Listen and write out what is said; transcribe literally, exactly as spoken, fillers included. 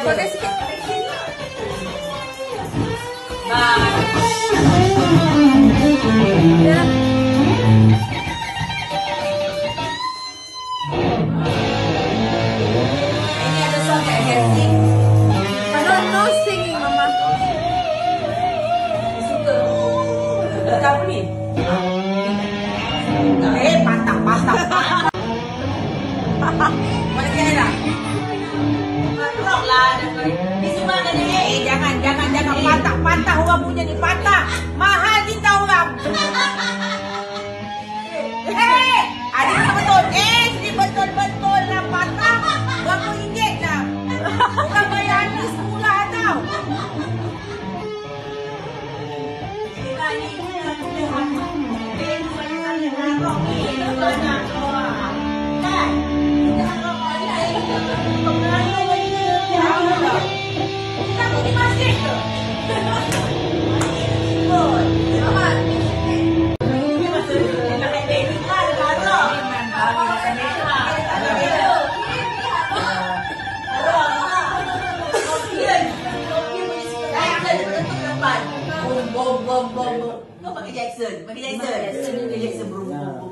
Foto sikit. Bye. Ya. Ini ada song kayak Helsing. No, no singing, Mama. Suka. Suka apa ni? Eh, patah, patah, patah. Mana kena dah? Rock lah. Ni semua ada ni. Eh, jangan, jangan, jangan patah, patah orang punya ni patah. Mahal kita orang. Eh, ada ni betul. Eh, ni betul-betul lah patah. Berapa ringgit dah? Orang bayar habis sekolah tau. Bom, bom, bom, bom. Kau pakai Jackson, pakai Jackson. Jackson, Jackson, bro.